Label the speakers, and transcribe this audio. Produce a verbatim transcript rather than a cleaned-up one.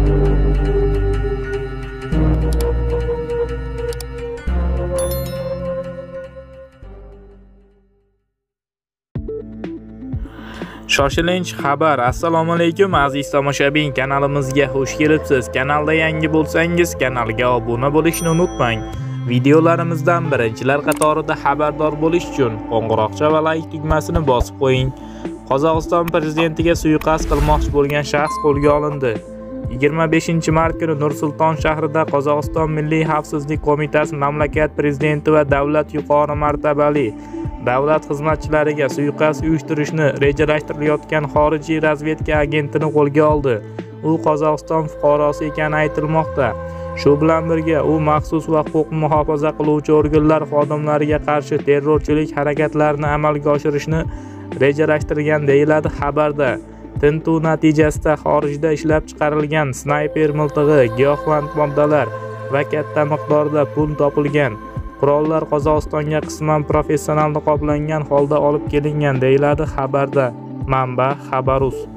Speaker 1: Shoshilinch xabar. Assalomu alaykum aziz tomoshabin, kanalimizga xush kelibsiz. Kanalda yangi bo'lsangiz, kanalga obuna bo'lishni unutmang. Videolarimizdan birinchilar qatorida xabardor bo'lish uchun qo'ng'iroqcha va like tugmasini bosib qo'ying. Qozog'iston prezidentiga suiqasd qilmoqchi bo'lgan shaxs qo'lga olindi. yigirma beshinchi mart kuni Nur-Sulton shahrida Qozog'iston Milliy xavfsizlik qo'mitasi mamlakat prezidenti va davlat yuqori martabali davlat xizmatchilariga suiqasd uyushtirishni rejalashtirilayotgan xorijiy razvedka agentini qo'lga oldi. U Qozog'iston fuqarosi ekani aytilmoqda. Shu bilan birga u maxsus va huquqni muhofaza qiluvchi organlar xodimlariga qarshi terrorchilik harakatlarini amalga oshirishni rejalashtirgan deyiladi xabarda. Tintuv natijasida xorijda ishlab chiqarilgan snayper miltig'i, giyohvand moddalar va katta miqdorda pul topilgan. Qurollar Qozog'istonga qisman professional niqoblangan holda olib kelingan deyiladi xabarda. Manba Xabarus.